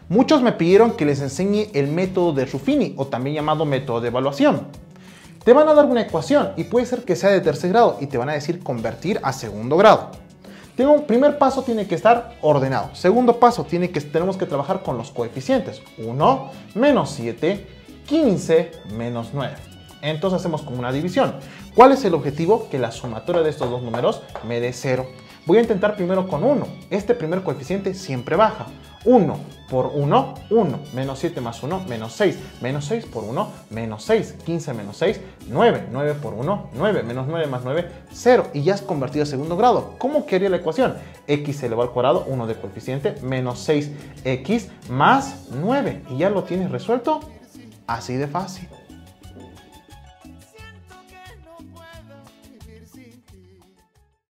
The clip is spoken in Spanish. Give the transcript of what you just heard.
Muchos me pidieron que les enseñe el método de Ruffini, o también llamado método de evaluación. Te van a dar una ecuación y puede ser que sea de tercer grado y te van a decir convertir a segundo grado. Primer paso tiene que estar ordenado. Segundo paso, tenemos que trabajar con los coeficientes. 1 menos 7, 15 menos 9. Entonces hacemos como una división. ¿Cuál es el objetivo? Que la sumatoria de estos dos números me dé 0. Voy a intentar primero con 1. Este primer coeficiente siempre baja. 1 por 1, 1. Menos 7 más 1, menos 6. Menos 6 por 1, menos 6. 15 menos 6, 9. 9 por 1, 9. Menos 9 más 9, 0. Y ya has convertido a segundo grado. ¿Cómo quedaría la ecuación? X elevado al cuadrado, 1 de coeficiente, menos 6x más 9. Y ya lo tienes resuelto. Así de fácil.